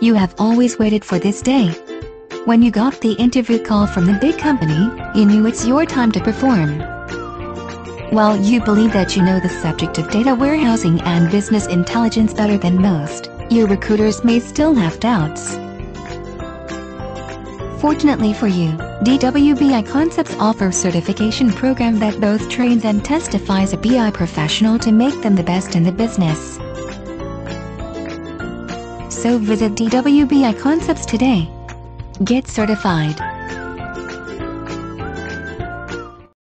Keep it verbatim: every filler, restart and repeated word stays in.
You have always waited for this day. When you got the interview call from the big company, you knew it's your time to perform. While you believe that you know the subject of data warehousing and business intelligence better than most, your recruiters may still have doubts. Fortunately for you, D W B I Concepts offers a certification program that both trains and testifies a B I professional to make them the best in the business. So visit D W B I Concepts today. Get certified.